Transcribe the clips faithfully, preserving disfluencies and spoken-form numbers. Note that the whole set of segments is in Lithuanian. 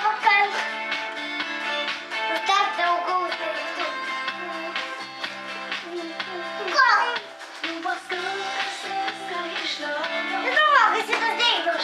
nepakanka. Dar daugiau daiktų. Gal? Žinoma, kas šitas daiktas.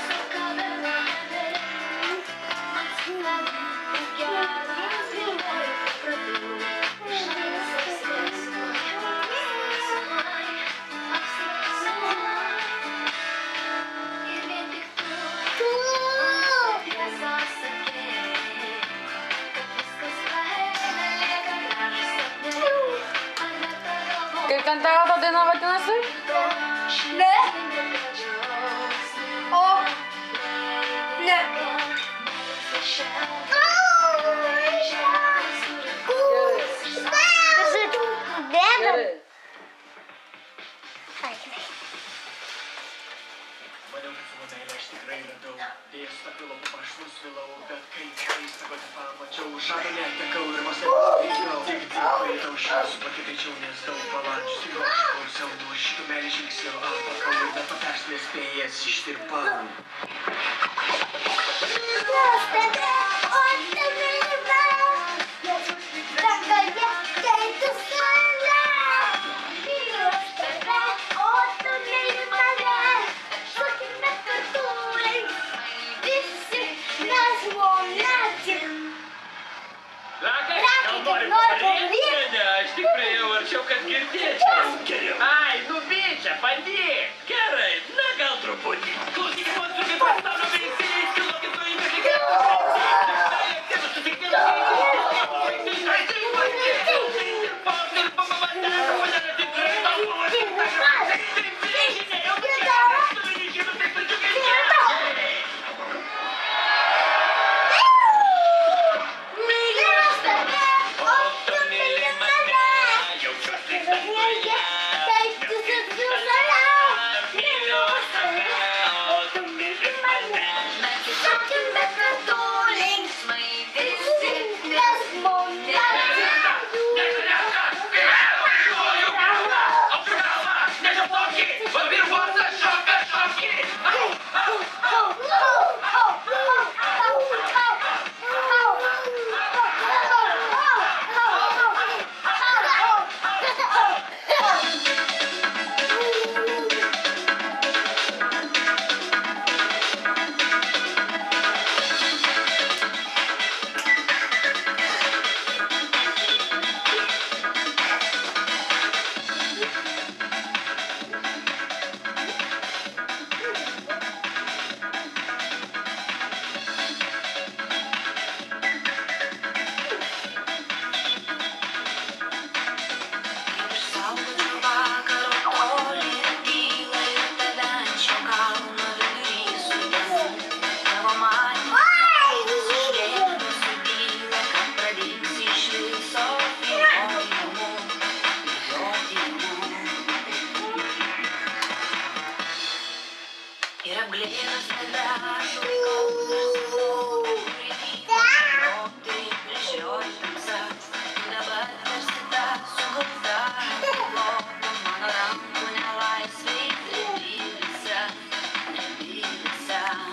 Kaip ten tavo ta daina vadinasi? Ne. O. Ne. Gerai. Maniau, kad savo meilę aš tikrai radau. Vėjas pakilo, aš nusvilau, bet kai keistą patį pamačiau, žado netekau ir vos nepavyzdau. Tik tik pajutau šios, pakitaičiau, nes daug balandžių stigo. Klausiau nuo šito meilės žingsnio, apakau ir nepatarsi nespėjęs ištirpau.